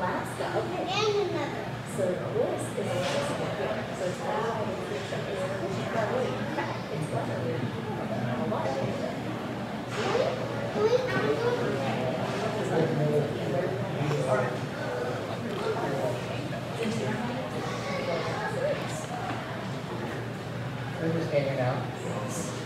Alaska. Okay. And another. So this is Alaska here. So it's why it's really fat. It's butter. A lot of it. We're just hanging out.